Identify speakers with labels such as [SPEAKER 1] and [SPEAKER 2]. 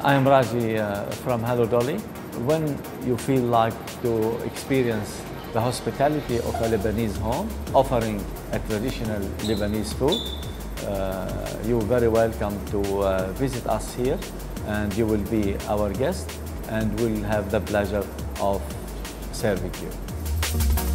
[SPEAKER 1] I am Raji from Hello Dolly. When you feel like to experience the hospitality of a Lebanese home, offering a traditional Lebanese food, you're very welcome to visit us here, and you will be our guest, and we'll have the pleasure of serving you.